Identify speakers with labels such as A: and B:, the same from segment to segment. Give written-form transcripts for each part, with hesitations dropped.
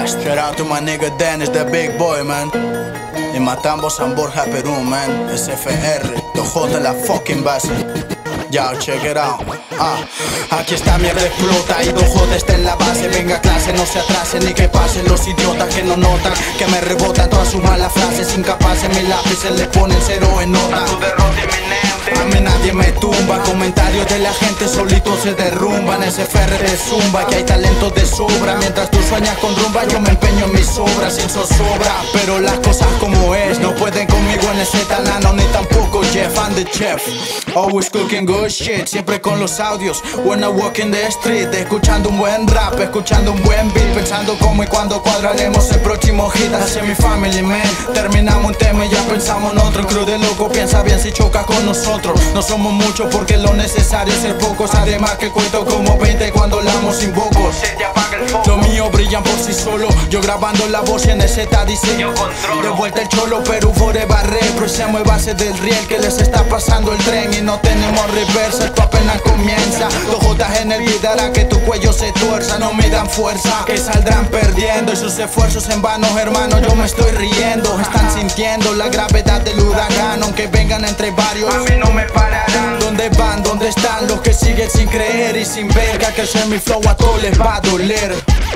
A: Shout out to my nigga Dennis, the big boy, man. Y Matambo, San Borja, Perú, man. SFR, 2J, la fucking base. Yo, check it out. Aquí esta mierda explota y 2J está en la base. Venga a clase, no se atrasen ni que pasen los idiotas que no notan que me rebotan todas sus malas frases. Incapaces, mis lápices les ponen cero en nota. Tu derrota inminente. A mí nadie me tumba. Comentarios de la gente solitos se derrumban. SFR de zumba, que hay talento de sobra. Mientras tú sueñas con rumba, yo me empeño en mis obras sin zozobra. Pero las cosas como es, no pueden conmigo en ese tanano ni tampoco Jeff. I'm the chef, always cooking good shit. Siempre con los audios, when I walk in the street. Escuchando un buen rap, escuchando un buen beat. Pensando cómo y cuándo cuadraremos el próximo hit. Hacia mi family, man. Terminamos un tema y ya pensamos en otro. Crew de loco, piensa bien si choca con nosotros. No somos muchos porque lo necesario es ser pocos. Además que cuento como 20 cuando hablamos sin vocos. Lo mío brillan por sí solo. Yo grabando la voz y en ese dice yo controlo. De vuelta el cholo, Perú forever represemos base del riel que les está pasando el tren. Y no tenemos reversa, esto apenas comienza. 2J en el beat hará que tu cuello se tuerza. No me dan fuerza, que saldrán perdiendo. Y sus esfuerzos en vano, hermano, yo me estoy riendo. Están sintiendo la gravedad del huracán. Aunque vengan entre varios, a mí no me pararán. ¿Dónde van? ¿Dónde están los que siguen sin creer y sin ver que al crecer mi flow a todos les va a doler?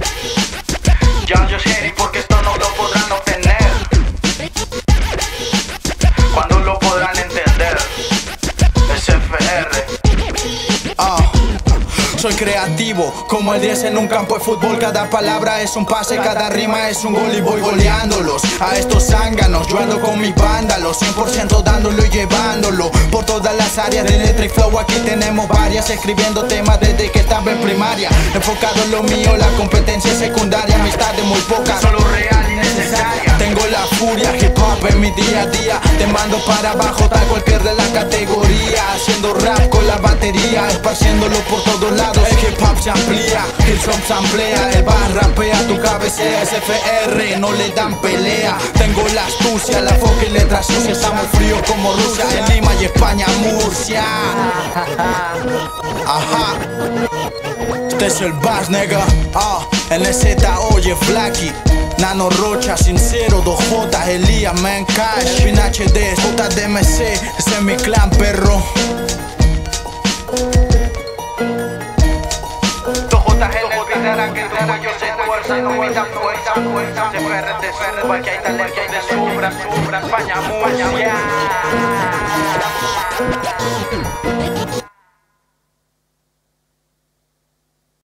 A: Yo sé porque esto no lo podrán obtener. ¿Cuándo lo podrán entender? SFR. Soy creativo, como el 10 en un campo de fútbol. Cada palabra es un pase, cada rima es un gol y voy goleándolos. A estos zánganos, yo ando con mi vándalo, 100% dándolo y llevándolo por todas las áreas de letra y flow. Aquí tenemos varias, escribiendo temas desde que estaba en primaria. Enfocado en lo mío, la competencia es secundaria. Amistades muy pocas, solo real y necesaria. Tengo la furia, hip hop en mi día a día. Te mando para abajo, tal cual pierde la categoría. Haciendo rap con la batería, esparciéndolo por todos lados. El hip hop se amplía, el hop se amplía. El bar rapea, tu cabecea. SFR, no le dan pelea. Tengo la astucia, la foca y letras sucias. Estamos fríos como Rusia, en Lima y España, Murcia. Ajá. Este es el bass, nigga. En el Z oye Flaky, Nano Rocha, Sincero, 2J, Elías, Man Cash, Fin HD, JDMC, ese es mi clan, perro. 2J hará que tu cuello se tuerza, no me da fuerza. SFR, porque hay talento de sobra, España, Murcia.